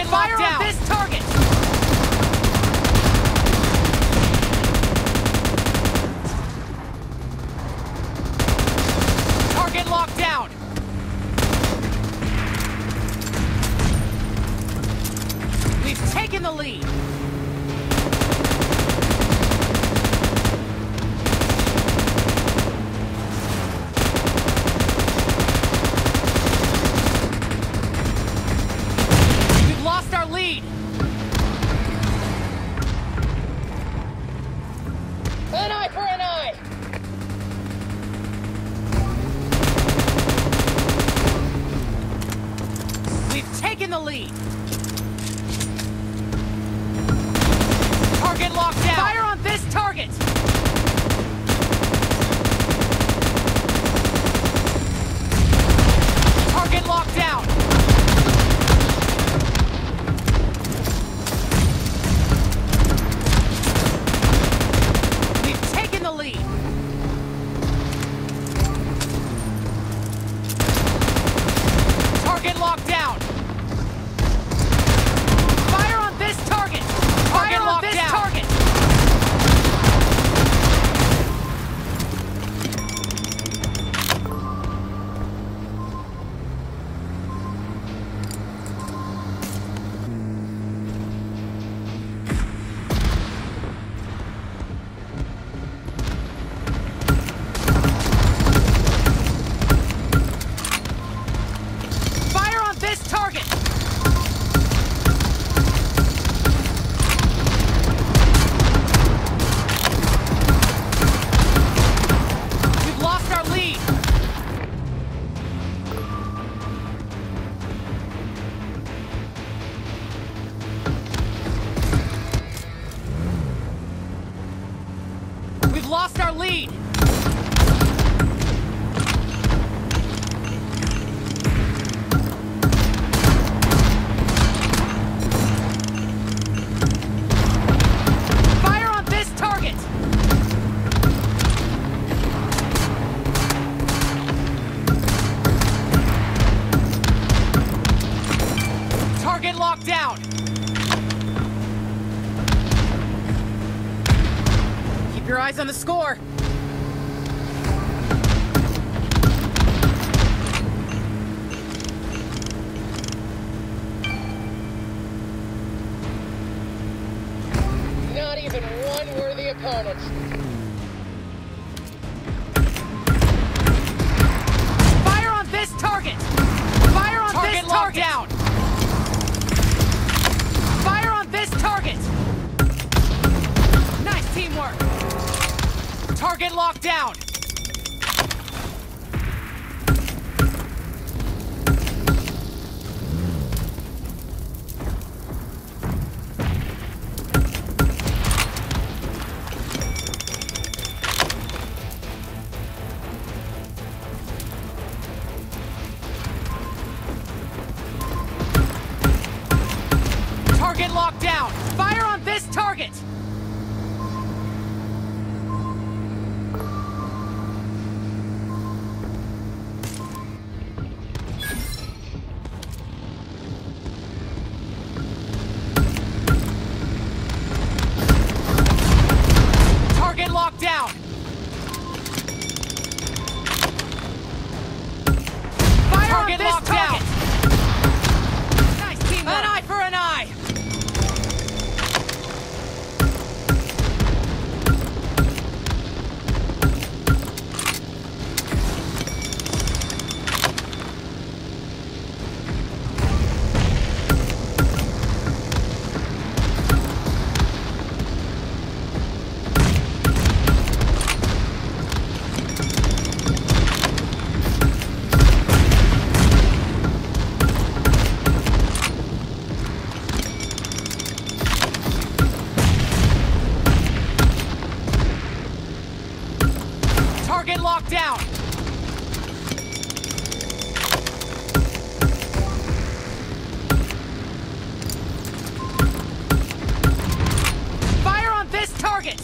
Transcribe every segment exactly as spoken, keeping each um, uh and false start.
Target locked down. Fire on this target. Target locked down. We've taken the lead. We've lost our lead. An eye for an eye. We've taken the lead. Target locked down. Fire on this target. Target locked down. We've taken the lead. Target locked down. Fire on this target. Target Fire on locked this down. target. Fire on this target. We've lost our lead. We've lost our lead. Fire on this target. Target locked down. Keep your eyes on the score. Not even one worthy opponent. Fire on this target. Fire on Target this locked target. down. Fire on this target. Nice teamwork. Target locked down. Target locked down. Fire on this target. Target locked down. Fire Target on this locked target. down. Nice teamwork. An eye for an eye. Target locked down. Fire on this target.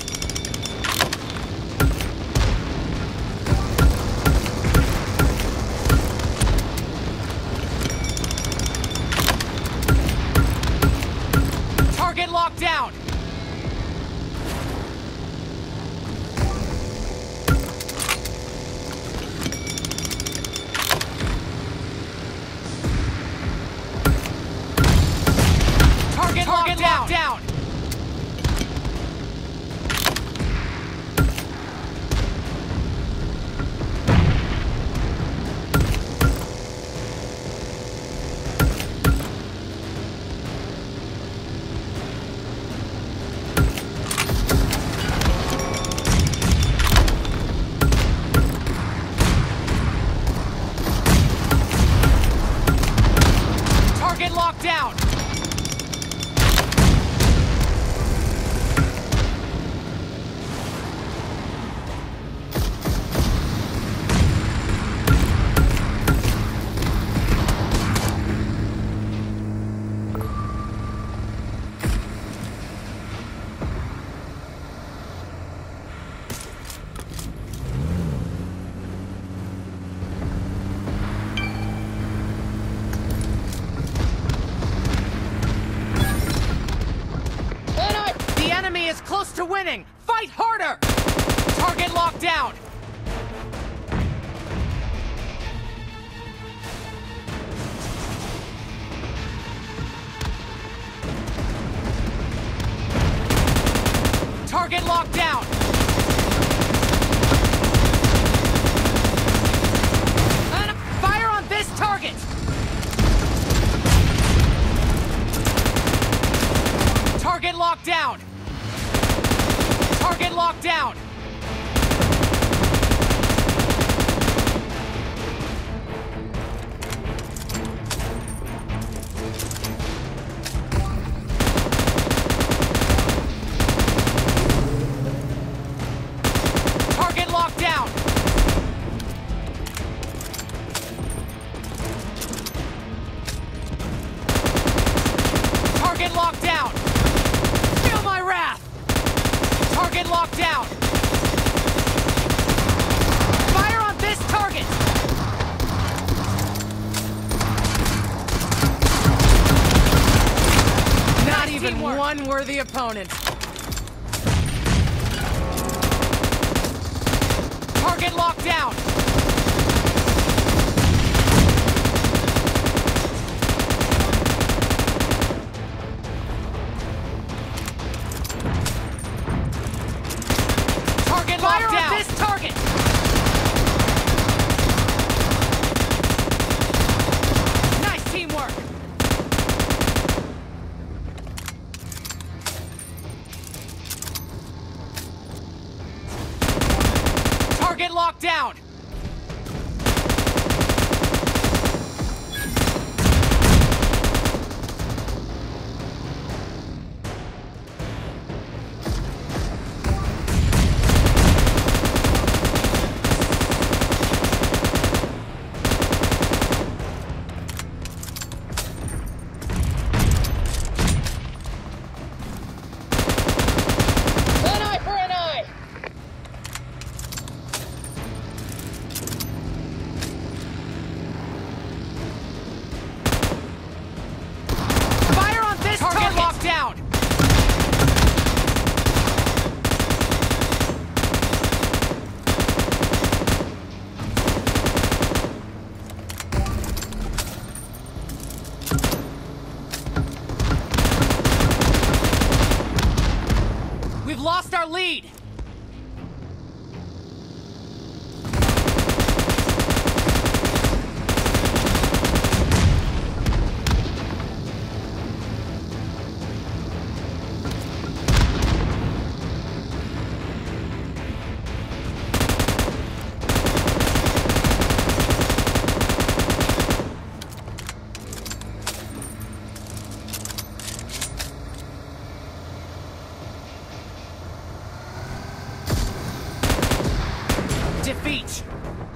down! Target, Target locked down! down. Target locked down! The enemy is close to winning! Fight harder! Target locked down! Target locked down! And fire on this target! Target locked down! Target locked down! Target locked down! Target locked down! Feel my wrath! Target locked down! Fire on this target! Not nice even teamwork. One worthy opponent. Target locked down! Target Fire locked down! This target! Nice teamwork! Target locked down! Target locked down! We've lost our lead! Defeat!